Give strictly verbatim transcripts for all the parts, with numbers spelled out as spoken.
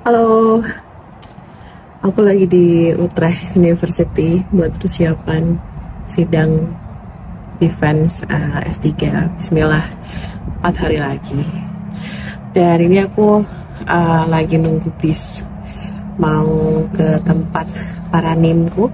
Halo, aku lagi di Utrecht University buat persiapan sidang defense uh, S tiga. Bismillah, empat hari lagi. Dan ini aku uh, lagi nunggu bis mau ke tempat paranimku.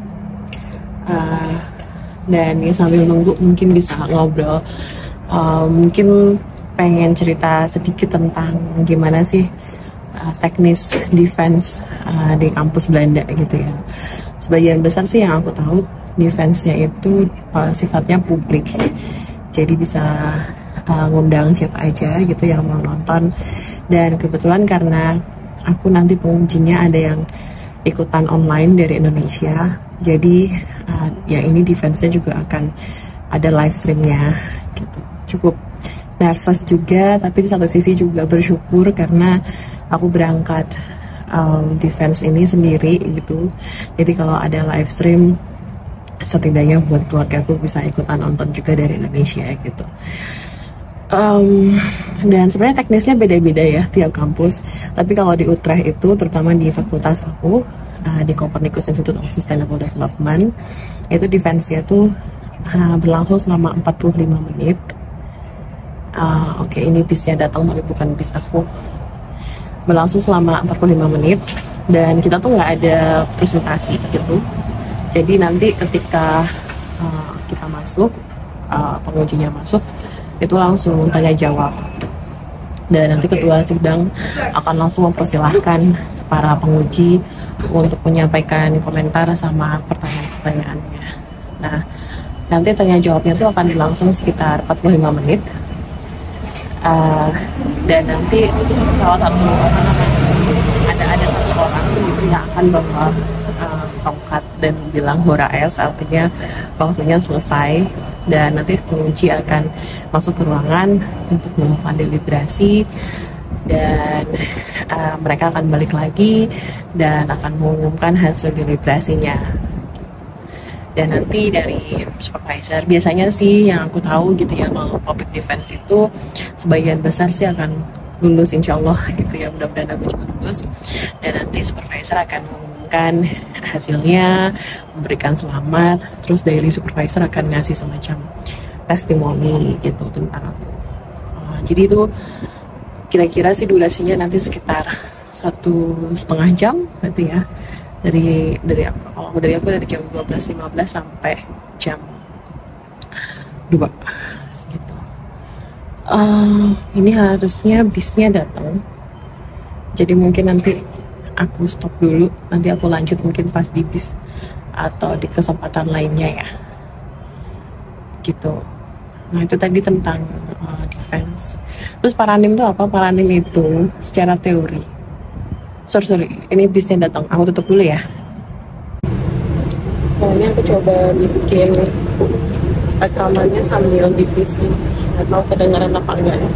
Uh, dan ya sambil nunggu mungkin bisa ngobrol. Uh, mungkin pengen cerita sedikit tentang gimana sih Uh, teknis defense uh, di kampus Belanda gitu ya. Sebagian besar sih yang aku tahu defense-nya itu uh, sifatnya publik, jadi bisa uh, ngundang siapa aja gitu yang mau nonton. Dan kebetulan karena aku nanti pengujinya ada yang ikutan online dari Indonesia, jadi uh, ya ini defense-nya juga akan ada live streamnya gitu. Cukup nervous juga, tapi di satu sisi juga bersyukur karena aku berangkat um, defense ini sendiri gitu. Jadi kalau ada live stream, setidaknya buat keluarga aku bisa ikutan nonton juga dari Indonesia gitu. Um, dan sebenarnya teknisnya beda-beda ya tiap kampus. Tapi kalau di Utrecht itu, terutama di fakultas aku, uh, di Copernicus Institute of Sustainable Development, itu defense-nya tuh uh, berlangsung selama empat puluh lima menit. Uh, Oke, okay, ini bisnya datang tapi bukan bis aku. Berlangsung selama empat puluh lima menit dan kita tuh nggak ada presentasi gitu. Jadi nanti ketika uh, kita masuk, uh, pengujinya masuk, itu langsung tanya jawab. Dan nanti ketua sidang akan langsung mempersilahkan para penguji untuk menyampaikan komentar sama pertanyaan-pertanyaannya. Nah, nanti tanya jawabnya tuh akan berlangsung sekitar empat puluh lima menit. Uh, dan nanti salah satu ada ada satu orang gitu yang akan bawa uh, tongkat dan bilang horaes, artinya waktunya selesai, dan nanti penguji akan masuk ke ruangan untuk melakukan deliberasi dan uh, mereka akan balik lagi dan akan mengumumkan hasil deliberasinya. Dan nanti dari supervisor, biasanya sih yang aku tahu gitu ya, kalau public defense itu sebagian besar sih akan lulus insya Allah gitu ya, mudah-mudahan aku juga lulus. Dan nanti supervisor akan mengumumkan hasilnya, memberikan selamat, terus dari supervisor akan ngasih semacam testimoni gitu tentang aku. Uh, jadi itu kira-kira sih durasinya nanti sekitar satu setengah jam nanti ya. dari dari aku kalau dari aku dari jam dua belas lima belas sampai jam dua gitu. Uh, ini harusnya bisnya datang, jadi mungkin nanti aku stop dulu, nanti aku lanjut mungkin pas di bis atau di kesempatan lainnya ya gitu. Nah itu tadi tentang uh, defense. Terus paranim itu apa? Paranim itu secara teori, Sorry, sorry, ini bisnya datang. Aku tutup dulu ya. Nah, ini aku coba bikin rekamannya sambil di bis. Nggak tahu kedengaran apa enggak ya.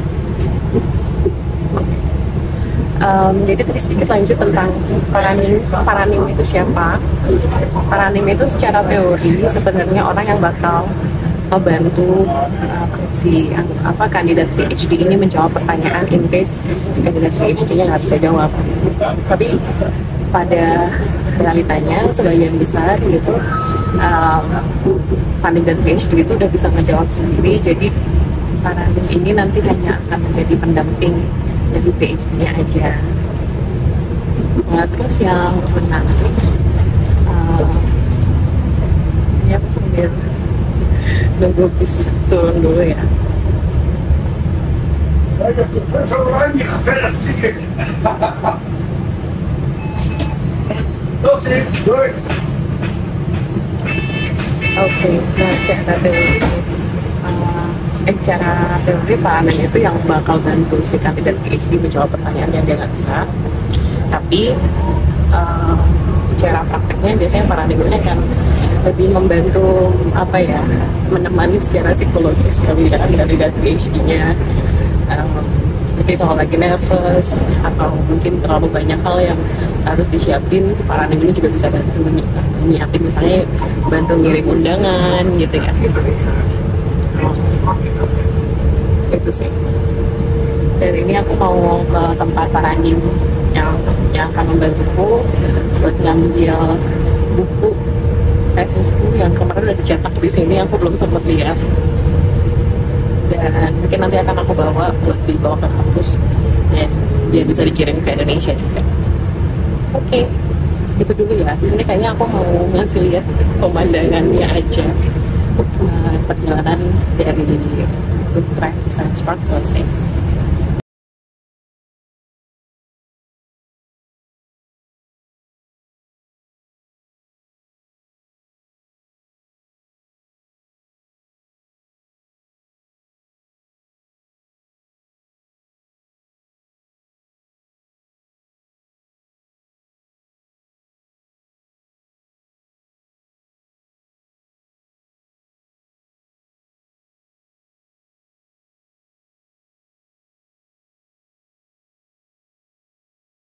Okay. Um, jadi tadi sedikit lanjut tentang paranim. Paranim itu siapa? Paranim itu secara teori sebenarnya orang yang bakal membantu uh, si apa kandidat PhD ini menjawab pertanyaan in case si kandidat PhD-nya nggak bisa jawab. Tapi pada realitanya sebagian besar gitu um, kandidat PhD itu udah bisa ngejawab sendiri. Jadi paranim ini nanti hanya akan menjadi pendamping dari PhD-nya aja. Nah, terus yang menarik, uh, ini aku sambil nunggu bis turun dulu ya. Oke, nah secara teori, uh, eh secara teori paranim itu yang bakal bantu si kandidat PhD menjawab pertanyaan yang dia nggak bisa. Tapi uh, secara prakteknya biasanya paranim ini akan lebih membantu apa ya, menemani secara psikologis kandidat PhD-nya. Um, jadi kalau lagi nervous atau mungkin terlalu banyak hal yang harus disiapin, paranim ini juga bisa bantu nyiapin, misalnya bantu ngirim undangan gitu ya. Itu sih. Dan ini aku mau ke tempat paranim yang yang akan membantuku buat ngambil buku tesisku yang kemarin udah dicetak di sini, aku belum sempat lihat, dan mungkin nanti akan aku bawa buat dibawa ke kampus dan dia bisa dikirim ke Indonesia juga. Oke, okay. Itu dulu ya. Di sini kayaknya aku mau ngasih lihat pemandangannya aja, uh, perjalanan dari Utrecht Science Park ke S I S.